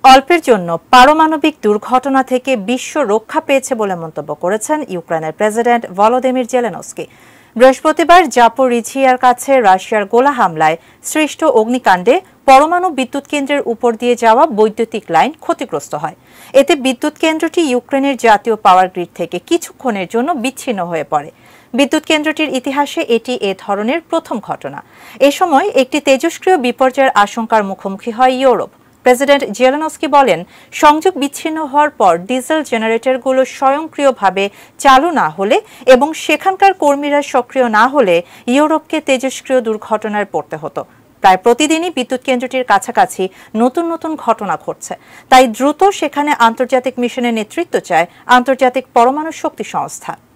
অল্পের জন্য পারমাণবিক দুর্ঘটনা থেকে বিশ্ব রক্ষা পেয়েছে বলে মন্তব্য করেছেন ইউক্রেনের প্রেসিডেন্ট ভলোদিমির জেলেনস্কি। বৃহস্পতিবার জাপোরিঝিয়ার কাছে রাশিয়ার গোলা হামলায় সৃষ্ট অগ্নিকাণ্ডে পরমাণু বিদ্যুৎ কেন্দ্রের উপর দিয়ে যাওয়া বৈদ্যুতিক লাইন ক্ষতিগ্রস্ত হয়। এতে বিদ্যুৎ কেন্দ্রটি ইউক্রেনের জাতীয় পাওয়ার গ্রিড থেকে কিছুক্ষণের জন্য বিচ্ছিন্ন হয়ে পড়ে। বিদ্যুৎ কেন্দ্রটির ইতিহাসে এটি এ ধরনের প্রথম ঘটনা। এ সময় একটি তেজস্ক্রিয় বিপর্যয়ের আশঙ্কার মুখোমুখি হয় ইউরোপ। প্রেসিডেন্ট জেলেনস্কি বলেন, সংযোগ বিচ্ছিন্ন হওয়ার পর ডিজেল জেনারেটরগুলো স্বয়ংক্রিয়ভাবে চালু না হলে এবং সেখানকার কর্মীরা সক্রিয় না হলে ইউরোপকে তেজস্ক্রিয় দুর্ঘটনায় পড়তে হতো। প্রায় প্রতিদিনই বিদ্যুৎ কেন্দ্রটির কাছাকাছি নতুন নতুন ঘটনা ঘটছে। তাই দ্রুত সেখানে আন্তর্জাতিক মিশনের নেতৃত্ব চায় আন্তর্জাতিক পরমাণু শক্তি সংস্থা।